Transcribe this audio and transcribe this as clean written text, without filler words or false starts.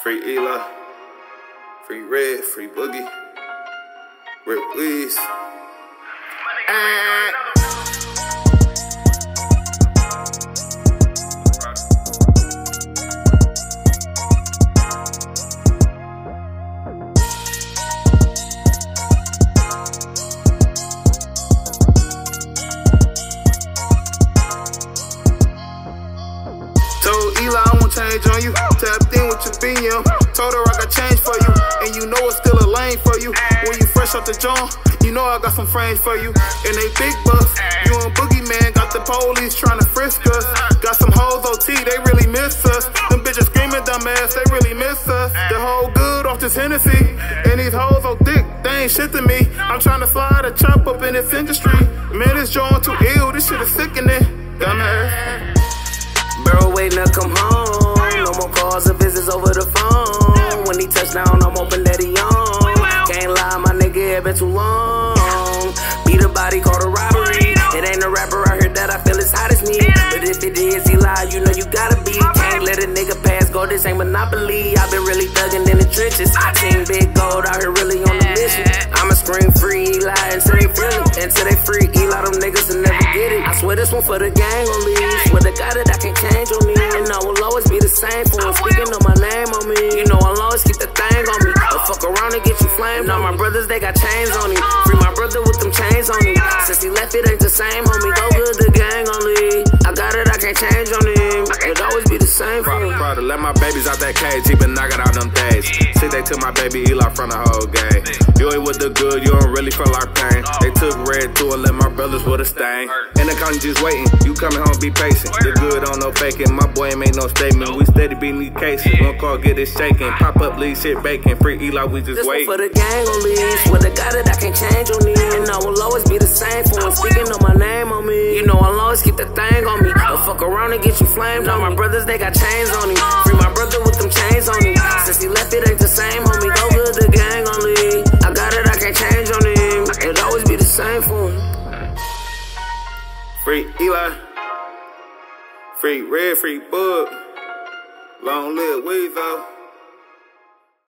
Free Eli, free Red, free Boogie, Rip Weez. Told Eli I won't change on you. Tapped in with your BM. Told her I got change for you. And you know it's still a lane for you. When you fresh off the joint, you know I got some frames for you. And they big bucks. You and Boogie Man got the police trying to frisk us. Got some hoes OT, they really miss us. Them bitches screaming dumbass, they really miss us. The whole good off this Hennessy. And these hoes so thick, they ain't shit to me. I'm trying to slide a chop up in this industry. Man, this joint too ill, this shit is sickening. Dumbass. Bro waiting to come home. No more calls or visits over the phone. When he touch down, I'm hoping that he on. Can't lie, my nigga, it been too long. Beat a body, called a robbery. It ain't a rapper out here that I feel as hot as me. But if it is Eli, you know you gotta be. Can't let a nigga pass go, this ain't Monopoly. I've been really thugging in the trenches. Team BiggGoat out here really on the mission. I'ma scream free Eli until they feel it. Until they free Eli, them niggas will never get it. I swear this one for the gang on me. Swear to God that I can't change on me. And I will always be the same for him. Speaking of my name on me. You know I'll always keep the thing on me. But fuck around and get you flamed. All my brothers, they got chains on him. Free my brother with them chains on him. Since he left, it ain't the same, homie. Go good, the gang only. I got it, I can't change on him. It'll always be the same for him. Prada, let my babies out that cage. He been knocking out them days. See, they took my baby Eli from the whole game. You ain't with the good, you don't really feel our pain. They took Red to and let my brothers with a stain. In the county just waiting, you coming home, be patient. The good on no faking, my boy ain't made no statement. We steady beating these cases, one call get it shaking. Pop up, leave shit baking. Free Eli, we just wait. For the gang only. Swear to God that I can't change on me. And I will always be the same for him. Speaking of my name on me. You know I'll always keep the thing on me. But fuck around and get you flamed. All my brothers, they got chains on him. Free my brother with them chains on him. Since he left, it ain't the same, homie. Go good, the gang only. I got it, I can't change on him. It'll always be the same for him. Free Eli, free Red, free Bug, long live Weez though.